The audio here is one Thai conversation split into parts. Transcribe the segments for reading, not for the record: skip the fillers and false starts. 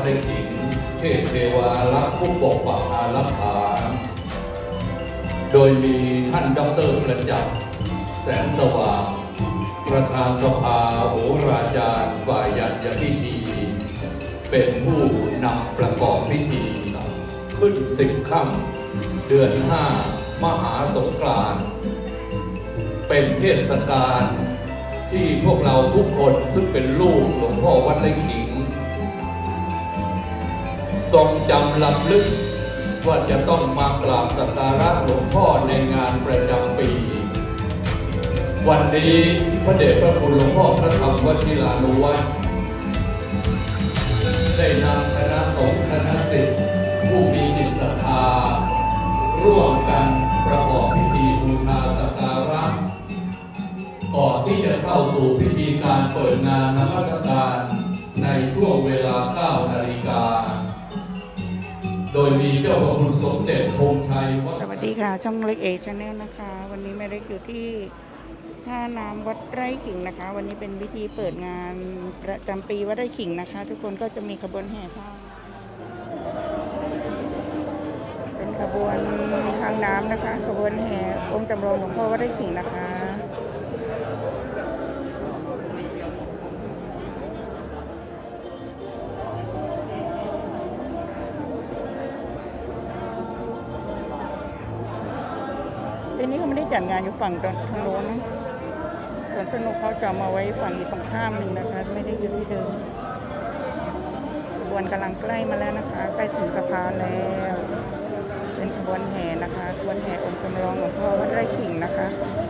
ไร่ขิงเทพเทวารักษ์ผู้ปกปักอารักขาโดยมีท่านดร.ประจักษ์แสนสว่างประธานสภาโหราจารย์ฝ่ายยัญพิธีเป็นผู้นำประกอบพิธีขึ้น10 ค่ำเดือน 5มหาสงกรานต์เป็นเทศกาลที่พวกเราทุกคนซึ่งเป็นลูกหลวงพ่อวัดไร่ขิงทรงจำลำลึกว่าจะต้องมากราบสักการะหลวงพ่อในงานประจำปีวันนี้พระเดชพระคุณหลวงพ่อพระธรรมวชิรานุวัตรได้นำคณะสงฆ์คณะศิษย์ผู้มีจิตศรัทธาร่วมกันประกอบพิธีบูชาสักการะก่อนที่จะเข้าสู่พิธีการเปิดงานนมัสการในช่วงเวลา 9 นาฬิกาโดยมีเจ้าพระคุณสมเด็จธงชัยสวัสดีค่ะช่องเล็กเอชแนลนะคะวันนี้แม่เล็กอยู่ที่ท่าน้ำวัดไร่ขิงนะคะวันนี้เป็นพิธีเปิดงานประจำปีวัดไร่ขิงนะคะทุกคนก็จะมีขบวนแห่ผ้าเป็นขบวนทางน้ำนะคะขบวนแห่องค์จำลองหลวงพ่อวัดไร่ขิงนะคะปีนี้เขาไม่ได้จัดงานอยู่ฝั่งทางโน้นนะส่วนสนุกเขาจะมาไว้ฝั่งอีกตรงข้ามหนึ่งนะคะไม่ได้อยู่ที่เดิมขบวนกำลังใกล้มาแล้วนะคะใกล้ถึงสะพานแล้วเป็นขบวนแห่นะคะขบวนแห่องค์จำลองหลวงพ่อวัดไร่ขิงนะคะ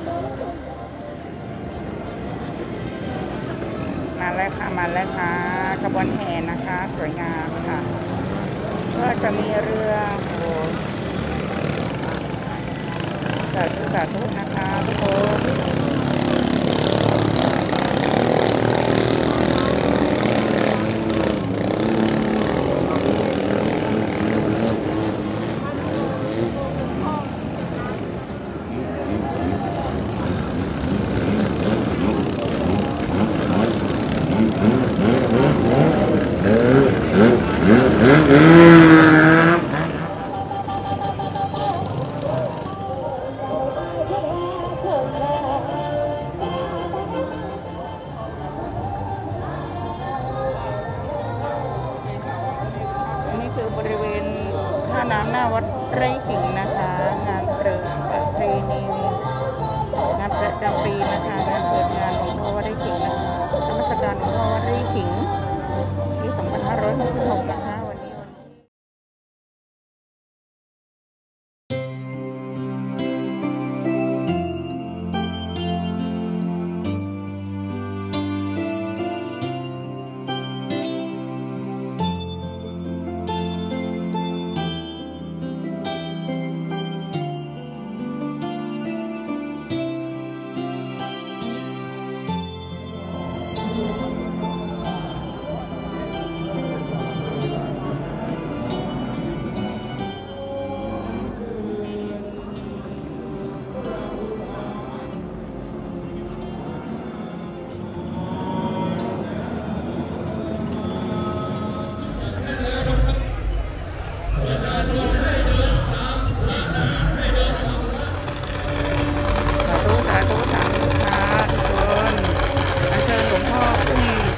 มาแล้วค่ะมาแล้วค่ะขบวนแห่นะคะสวยงามค่ะก็จะมีเรือสาธุนะคะทุกคนบริเวณท่าน้ำหน้าวัดไร่ขิงนะคะงานเปิดประเพณีงานประจำปีนะคะงานเปิดงานหลวงพ่อวัดไร่ขิงนะคะนมัสการหลวงพ่อวัดไร่ขิงปี2566นะคะวันนี้สาธุค่ะทุกคนอัญเชิญหลวงพ่อขึ้น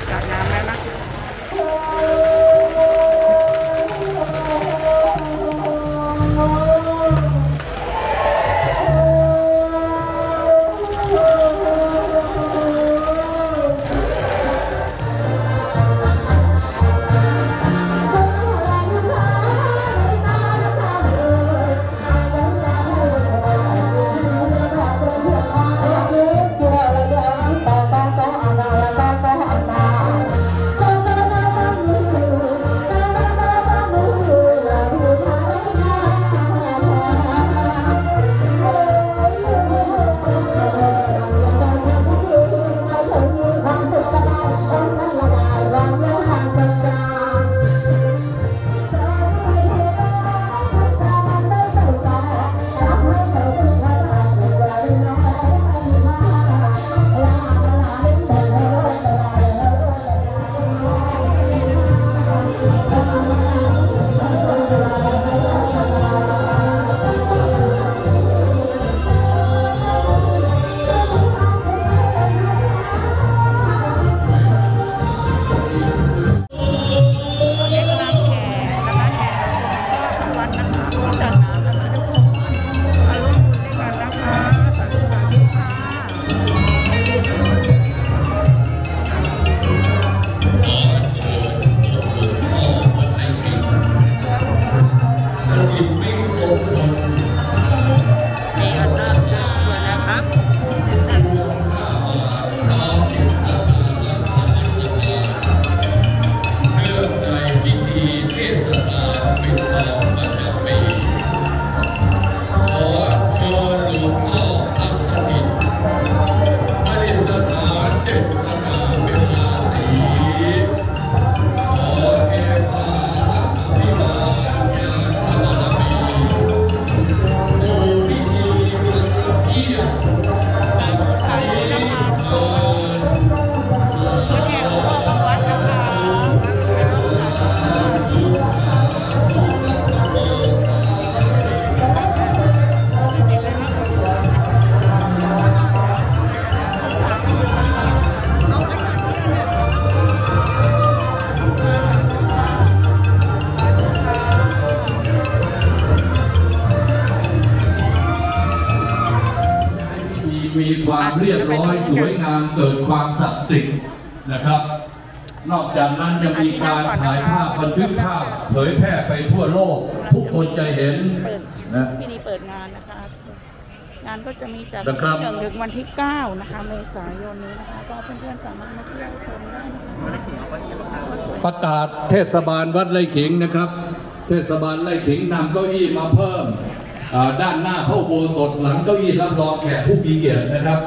สวยงามเกิดความศักดิ์สิทธิ์นะครับ นอกจากนั้นยังมีการถ่ายภาพบันทึกภาพเผยแพร่ไปทั่วโลกทุกคนจะเห็นนะที่นี่เปิดงานนะคะงานก็จะมีจากวันที่ 1 ถึงวันที่ 9 นะคะเมษายนนี้นะคะก็เพื่อนๆสามารถมาเที่ยวชมได้นะคะประกาศเทศบาลวัดไร่ขิงนะครับเทศบาลไร่ขิงนำเก้าอี้มาเพิ่มด้านหน้าพระอุโบสถหลังเก้าอี้รับรองแขกผู้มีเกียรตินะครับ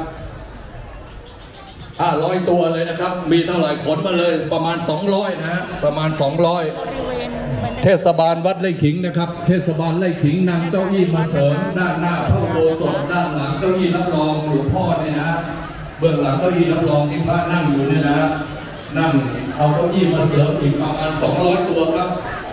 500 ตัวเลยนะครับมีเท่าไหร่ขนมาเลยประมาณ200นะฮะประมาณ200เทศบาลวัดไร่ขิงนะครับเทศบาลไร่ขิงนำเก้าอี้มาเสริมด้านหน้าพระอุโบสถด้านหลังเก้าอี้รับรองหลวงพ่อเนี่ยนะเบื้องหลังเก้าอี้รับรองที่พระนั่งอยู่เนี่ยนะนั่งเอาเก้าอี้มาเสริมอีกประมาณ200 ตัวครับ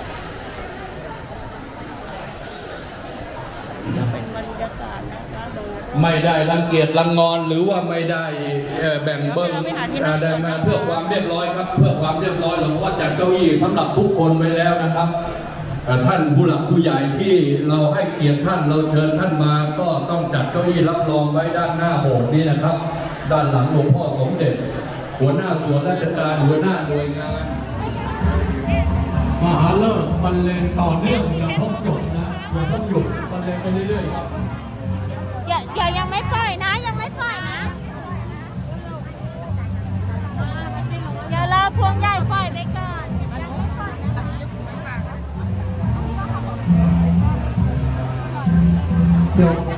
เป็นบรรยากาศนะคะไม่ได้รังเกียจรังงอนหรือว่าไม่ได้แบ่งเบิ้งได้มาเพื่อความเรียบร้อยครับเพื่อความเรียบร้อยหลวงพ่อจัดเก้าอี้สำหรับทุกคนไว้แล้วนะครับท่านผู้หลักผู้ใหญ่ที่เราให้เกียรติท่านเราเชิญท่านมาก็ต้องจัดเก้าอี้รับรองไว้ด้านหน้าโบสถ์นี้นะครับด้านหลังหลวงพ่อสมเด็จหัวหน้าส่วนราชการหัวหน้าหน่วยงานมหาเลิกบรรเลงต่อเนื่องอย่าต้องจบนะอย่าต้องหยุดบรรเลงไปเรื่อยๆครับยังไม่ปล่อยนะยังไม่ปล่อยนะเดี๋ยวรอพวงใหญ่ปล่อยไปก่อนยังไม่ปล่อยนะ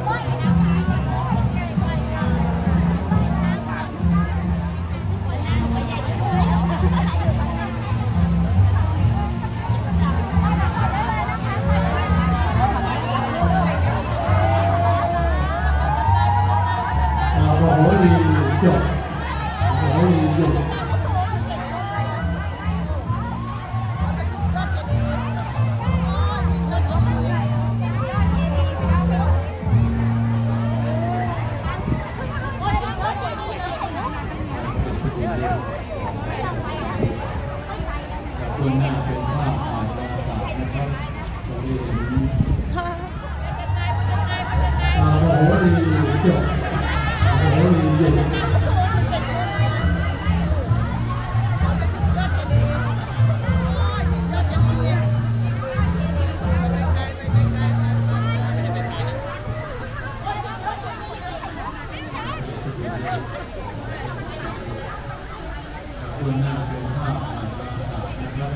จบโอ้ยหยุดคุณหน้าเป็นภาพถ่ายบรรยากาศนะครับตอนนี้ถึงโอ้โหจบโอ้โหหยุดคุณหน้าเป็นภาพถ่ายบรรยากาศนะครับ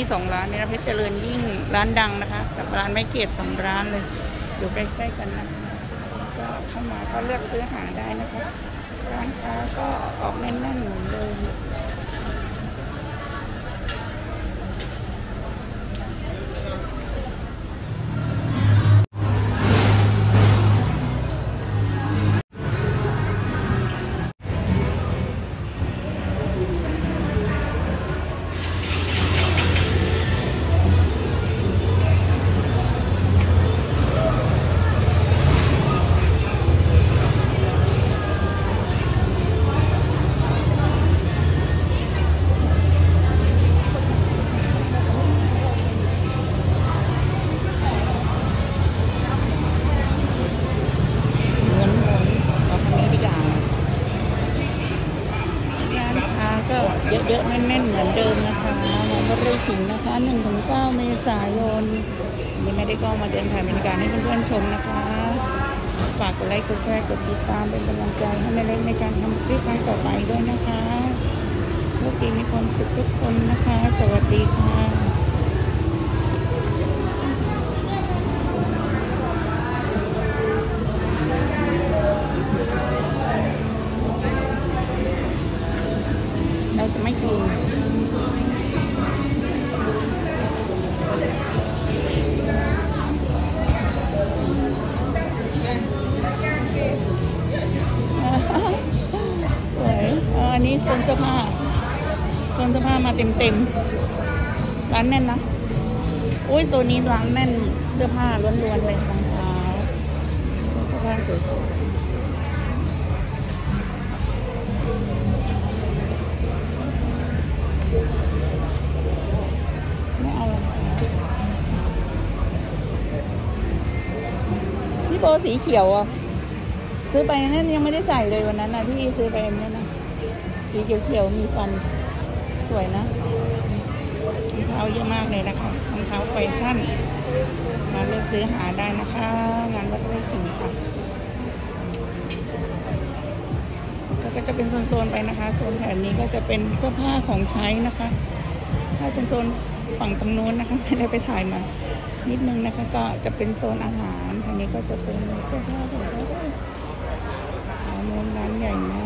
2 ร้านนี้นะเพชรเจริญยิ่งร้านดังนะคะกับร้านไม้เกต2 ร้านเลยอยู่ใกล้ๆกันนะก็เข้ามาก็เลือกซื้อหาได้นะคะร้านค้าก็ออกแน่นๆเหมือนเดิมเยอะๆแน่นๆเหมือนเดิมนะคะงานวัดไร่ขิงนะคะ 1-9 เมษายนนี่ไม่ได้ก็มาเดินถ่ายบรรยากาศให้เพื่อนๆชมนะคะฝากกดไลค์กดแชร์กดติดตามเป็นกำลังใจให้แม่เล็กในการทำคลิปครั้งต่อไปด้วยนะคะโชคดีมีความสุขทุกคนนะคะสวัสดีค่ะเราจะไม่กินสวยอันนี้โซนเสื้อผ้ามาเต็มร้านแน่นนะอุ้ยตัวนี้ร้านแน่นเสื้อผ้าล้วนๆเลยรองเท้าเสื้อผ้าสวยนี่โบสีเขียวอ่ะซื้อไปนั่นยังไม่ได้ใส่เลยวันนั้นนะที่ซื้อไปเนี่ยนะสีเขียวๆมีฟันสวยนะรองเท้าเยอะมากเลยนะคะรองเท้าแฟชั่นมาเลือกซื้อหาได้นะคะงานวัดไร่ขิงค่ะก็จะเป็นโซนๆไปนะคะโซนแถวนี้ก็จะเป็นเสื้อผ้าของใช้นะคะถ้าเป็นโซนฝั่งตรงโน้นนะคะไม่ได้ไปถ่ายมานิดนึงนะคะก็จะเป็นโซนอาหารทางนี้ก็จะเป็นเสื้อผ้าของเขาโน้นร้านใหญ่มาก